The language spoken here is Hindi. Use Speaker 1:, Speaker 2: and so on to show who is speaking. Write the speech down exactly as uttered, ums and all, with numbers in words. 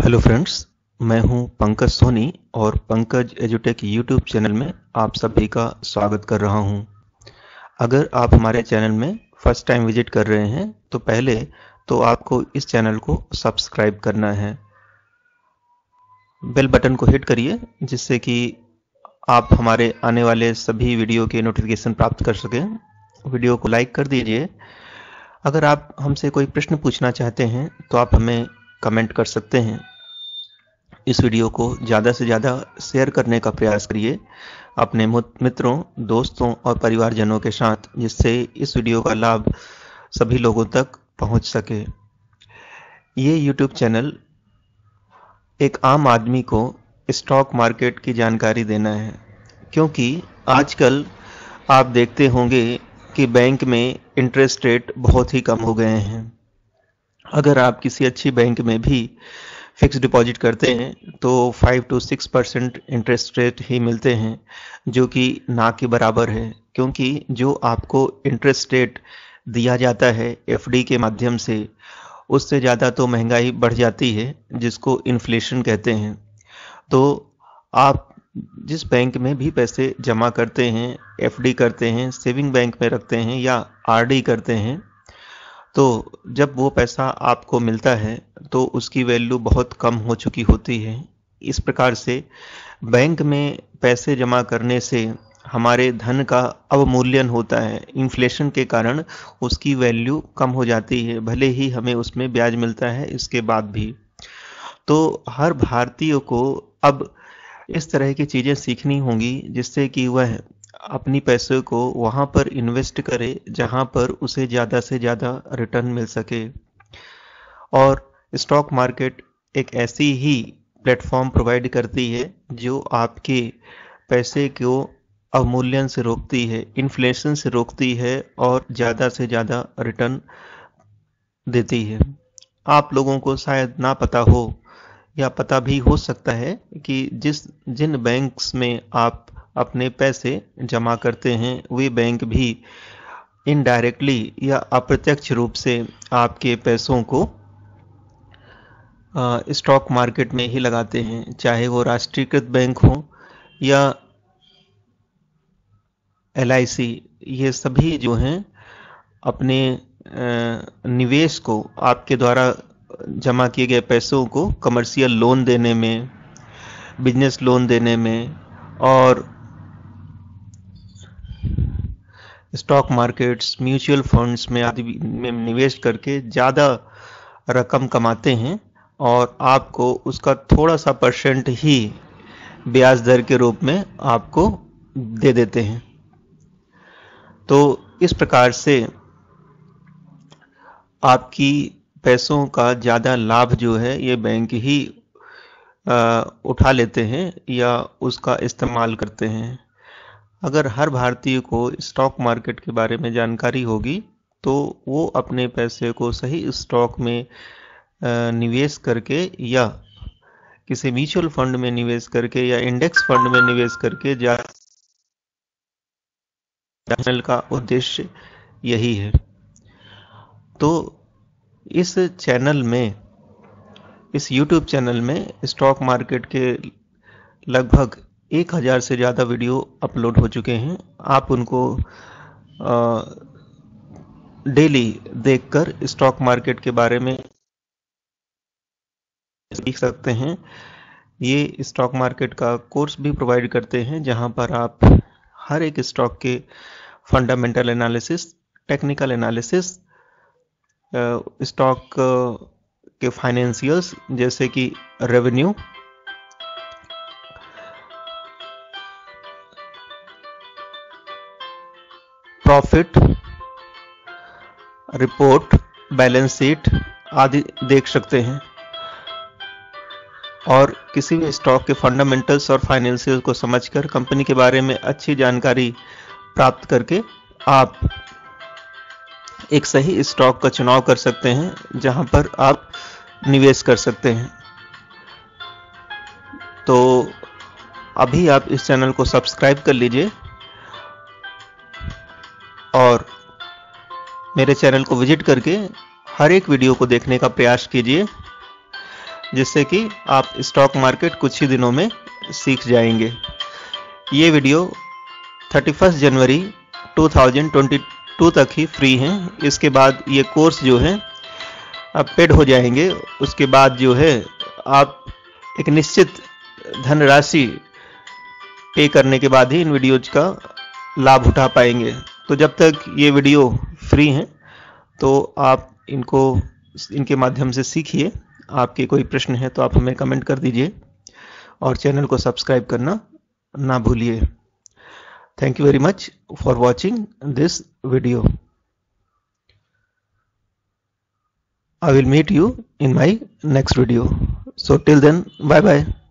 Speaker 1: हेलो फ्रेंड्स, मैं हूं पंकज सोनी और पंकज एजुटेक यूट्यूब चैनल में आप सभी का स्वागत कर रहा हूं। अगर आप हमारे चैनल में फर्स्ट टाइम विजिट कर रहे हैं तो पहले तो आपको इस चैनल को सब्सक्राइब करना है। बेल बटन को हिट करिए जिससे कि आप हमारे आने वाले सभी वीडियो के नोटिफिकेशन प्राप्त कर सकें। वीडियो को लाइक कर दीजिए। अगर आप हमसे कोई प्रश्न पूछना चाहते हैं तो आप हमें कमेंट कर सकते हैं। इस वीडियो को ज़्यादा से ज़्यादा शेयर करने का प्रयास करिए अपने मित्रों, दोस्तों और परिवारजनों के साथ, जिससे इस वीडियो का लाभ सभी लोगों तक पहुंच सके। ये यूट्यूब चैनल एक आम आदमी को स्टॉक मार्केट की जानकारी देना है, क्योंकि आजकल आप देखते होंगे कि बैंक में इंटरेस्ट रेट बहुत ही कम हो गए हैं। अगर आप किसी अच्छी बैंक में भी फिक्स डिपॉजिट करते हैं तो five two six percent interest rate ही मिलते हैं, जो कि ना के बराबर है। क्योंकि जो आपको इंटरेस्ट रेट दिया जाता है एफडी के माध्यम से, उससे ज़्यादा तो महंगाई बढ़ जाती है, जिसको इन्फ्लेशन कहते हैं। तो आप जिस बैंक में भी पैसे जमा करते हैं, एफडी करते हैं, सेविंग बैंक में रखते हैं या आरडी करते हैं, तो जब वो पैसा आपको मिलता है तो उसकी वैल्यू बहुत कम हो चुकी होती है। इस प्रकार से बैंक में पैसे जमा करने से हमारे धन का अवमूल्यन होता है। इन्फ्लेशन के कारण उसकी वैल्यू कम हो जाती है, भले ही हमें उसमें ब्याज मिलता है इसके बाद भी। तो हर भारतीय को अब इस तरह की चीज़ें सीखनी होंगी, जिससे कि वह अपनी पैसे को वहाँ पर इन्वेस्ट करे जहाँ पर उसे ज़्यादा से ज़्यादा रिटर्न मिल सके। और स्टॉक मार्केट एक ऐसी ही प्लेटफॉर्म प्रोवाइड करती है जो आपके पैसे को अवमूल्यन से रोकती है, इन्फ्लेशन से रोकती है और ज़्यादा से ज़्यादा रिटर्न देती है। आप लोगों को शायद ना पता हो या पता भी हो सकता है कि जिस जिन बैंक्स में आप अपने पैसे जमा करते हैं, वे बैंक भी इनडायरेक्टली या अप्रत्यक्ष रूप से आपके पैसों को स्टॉक मार्केट में ही लगाते हैं, चाहे वो राष्ट्रीयकृत बैंक हो या एल आई सी। ये सभी जो हैं अपने निवेश को, आपके द्वारा जमा किए गए पैसों को कमर्शियल लोन देने में, बिजनेस लोन देने में और स्टॉक मार्केट्स, म्यूचुअल फंड्स में आदि में निवेश करके ज़्यादा रकम कमाते हैं और आपको उसका थोड़ा सा परसेंट ही ब्याज दर के रूप में आपको दे देते हैं। तो इस प्रकार से आपकी पैसों का ज़्यादा लाभ जो है ये बैंक ही आ, उठा लेते हैं या उसका इस्तेमाल करते हैं। अगर हर भारतीय को स्टॉक मार्केट के बारे में जानकारी होगी तो वो अपने पैसे को सही स्टॉक में निवेश करके या किसी म्यूचुअल फंड में निवेश करके या इंडेक्स फंड में निवेश करके जा चैनल का उद्देश्य यही है। तो इस चैनल में, इस यूट्यूब चैनल में स्टॉक मार्केट के लगभग एक हज़ार से ज़्यादा वीडियो अपलोड हो चुके हैं। आप उनको डेली देखकर स्टॉक मार्केट के बारे में सीख सकते हैं। ये स्टॉक मार्केट का कोर्स भी प्रोवाइड करते हैं, जहां पर आप हर एक स्टॉक के fundamental analysis, technical analysis, stock के फाइनेंशियल्स जैसे कि revenue, profit report, balance sheet आदि देख सकते हैं। और किसी भी स्टॉक के फंडामेंटल्स और फाइनेंशियल को समझकर कंपनी के बारे में अच्छी जानकारी प्राप्त करके आप एक सही स्टॉक का चुनाव कर सकते हैं जहां पर आप निवेश कर सकते हैं। तो अभी आप इस चैनल को सब्सक्राइब कर लीजिए और मेरे चैनल को विजिट करके हर एक वीडियो को देखने का प्रयास कीजिए। जिससे कि आप स्टॉक मार्केट कुछ ही दिनों में सीख जाएंगे। ये वीडियो इकतीस जनवरी दो हज़ार बाईस तक ही फ्री है। इसके बाद ये कोर्स जो है अब पेड हो जाएंगे। उसके बाद जो है आप एक निश्चित धनराशि पे करने के बाद ही इन वीडियोज का लाभ उठा पाएंगे। तो जब तक ये वीडियो फ्री हैं तो आप इनको इनके माध्यम से सीखिए। आपके कोई प्रश्न है तो आप हमें कमेंट कर दीजिए और चैनल को सब्सक्राइब करना ना भूलिए। Thank you very much for watching this video. I will meet you in my next video. So till then, bye bye.